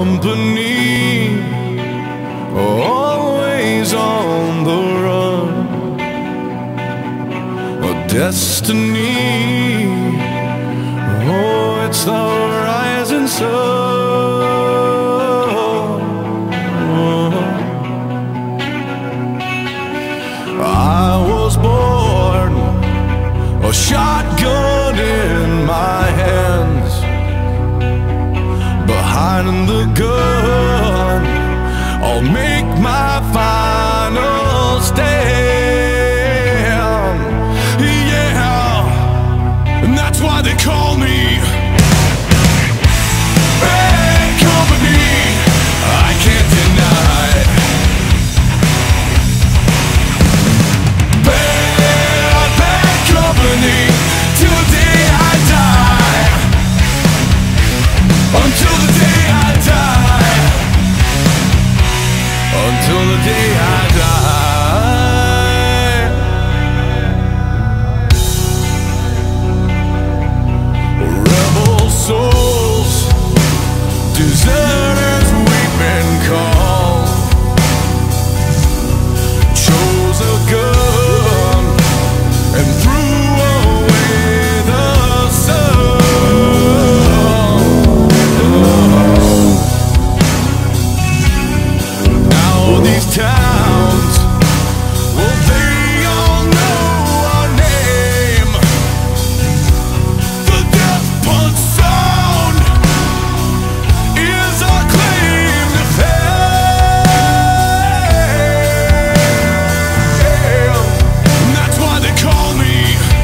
company, always on the run. A destiny, oh, it's the rising sun. I was born, a shotgun in my hands. Behind the gun, I'll make my final stand. Yeah, and that's why they call me bad company. I can't deny it. Bad company till the day I die. Until the day I die. Until the day I die. Rebel souls, deserters we've been called. Chose a gun and threw away the sun. Now these towns, well, they all know our name. The death punch sound is our claim to fame. And that's why they call me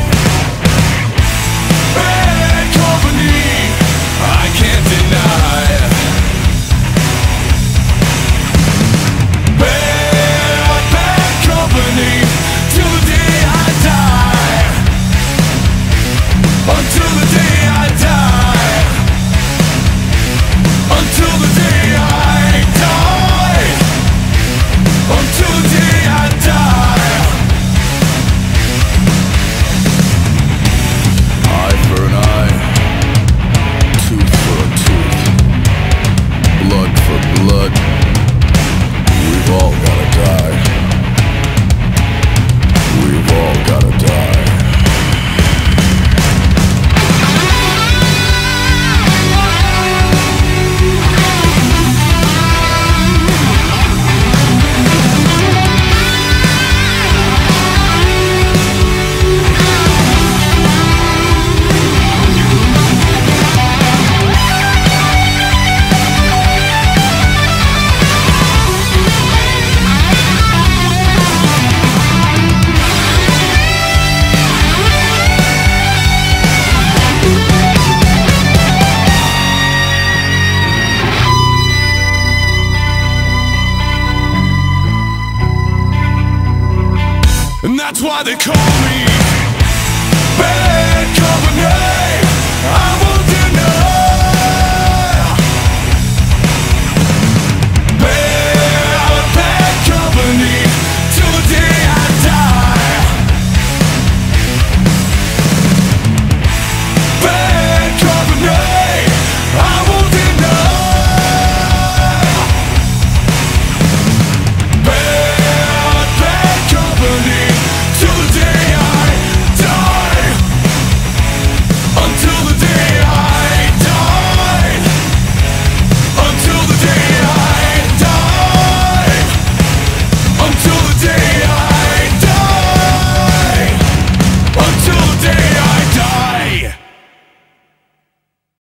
bad company. I can't deny it. Bad company till the day I die. Until the day I die. Until the day I die. Until the day I die. Eye for an eye, tooth for a tooth, blood for blood. We've all gotta die. We've all gotta die. And that's why they call me